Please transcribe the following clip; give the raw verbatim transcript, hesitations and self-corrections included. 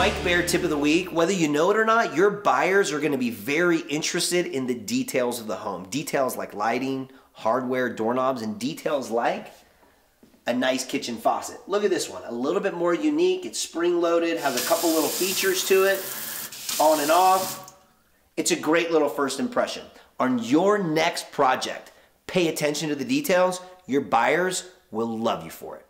Mike Baird tip of the week. Whether you know it or not, your buyers are going to be very interested in the details of the home. Details like lighting, hardware, doorknobs, and details like a nice kitchen faucet. Look at this one, a little bit more unique. It's spring-loaded, has a couple little features to it, on and off. It's a great little first impression. On your next project, pay attention to the details. Your buyers will love you for it.